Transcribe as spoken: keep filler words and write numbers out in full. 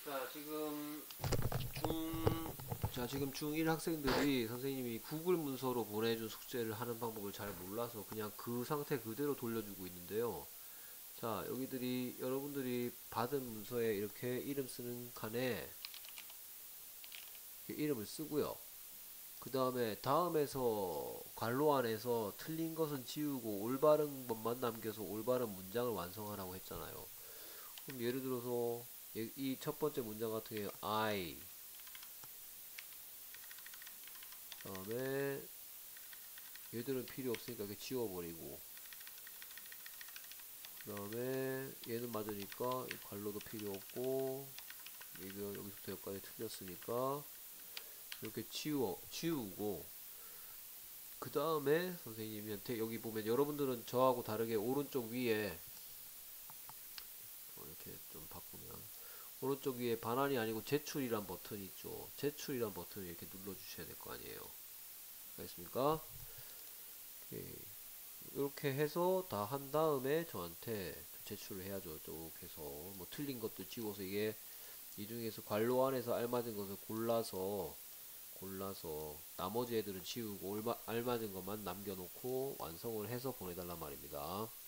자, 지금 중, 자, 지금 중일 학생들이 선생님이 구글 문서로 보내준 숙제를 하는 방법을 잘 몰라서 그냥 그 상태 그대로 돌려주고 있는데요. 자, 여기들이, 여러분들이 받은 문서에 이렇게 이름 쓰는 칸에 이렇게 이름을 쓰고요. 그 다음에 다음에서 괄호 안에서 틀린 것은 지우고 올바른 것만 남겨서 올바른 문장을 완성하라고 했잖아요. 그럼 예를 들어서 이 첫 번째 문장 같은 경우 I 그 다음에 얘들은 필요 없으니까 이렇게 지워버리고 그 다음에 얘는 맞으니까 이 괄호도 필요 없고 이거 여기서부터 여기까지 틀렸으니까 이렇게 지워 지우고 그 다음에 선생님한테 여기 보면 여러분들은 저하고 다르게 오른쪽 위에 이렇게 좀 바꾸면 오른쪽 위에 반환이 아니고 제출이란 버튼이 있죠. 제출이란 버튼을 이렇게 눌러 주셔야 될 거 아니에요. 알겠습니까? 이렇게 해서 다 한 다음에 저한테 제출을 해야죠. 쭉 해서 뭐 틀린 것도 지워서 이게 이 중에서 괄호 안에서 알맞은 것을 골라서 골라서 나머지 애들은 지우고 알맞은 것만 남겨놓고 완성을 해서 보내달란 말입니다.